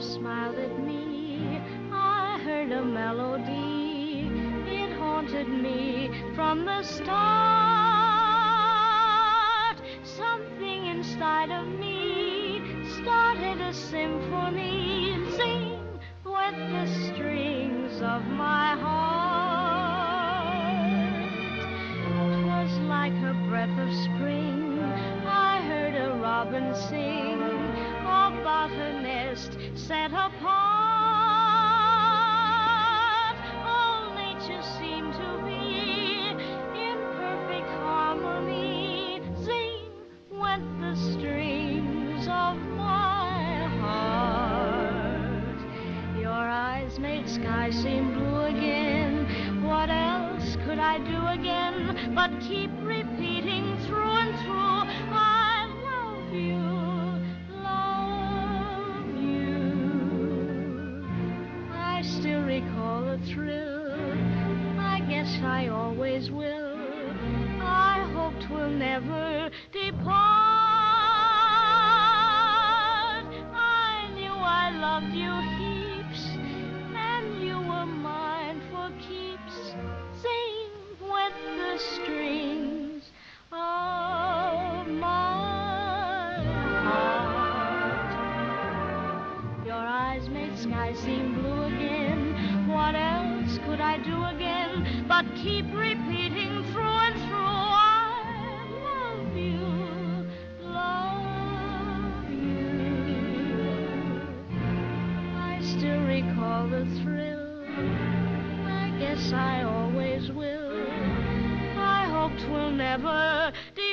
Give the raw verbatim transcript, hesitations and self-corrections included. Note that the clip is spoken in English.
smiled at me, I heard a melody. It haunted me from the start. Something inside of me started a symphony. Zing went the strings of my heart. 'Twas like a breath of spring. I heard a robin sing about her nest set apart. All nature seemed to be in perfect harmony. Zing went the strings of my heart. Your eyes made sky seem blue again. What else could I do again but keep repeating through and through, I love you, love you. I still recall the thrill. I guess I always will. I hope 'twill never depart. I knew I loved you heaps, and you were mine for keeps. Zing went the strings of my heart. Your eyes made sky seem blue again. What else could I do again but keep repeating through and through, I love you, love you. I still recall the thrill. I guess I always will. I hope 'twill never